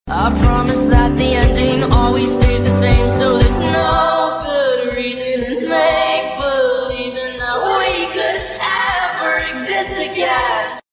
I promise that the ending always stays the same, so there's no good reason in make believing that we could ever exist again.